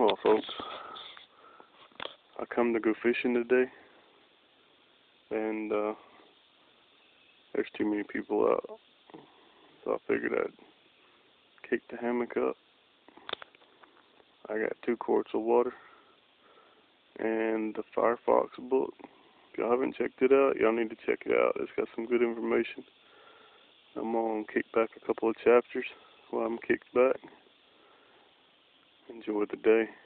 Well, folks, I come to go fishing today, and there's too many people out, so I figured I'd kick the hammock up. I got 2 quarts of water and the Firefox book. If y'all haven't checked it out, y'all need to check it out. It's got some good information. I'm gonna kick back a couple of chapters while I'm kicked back. Enjoy the day.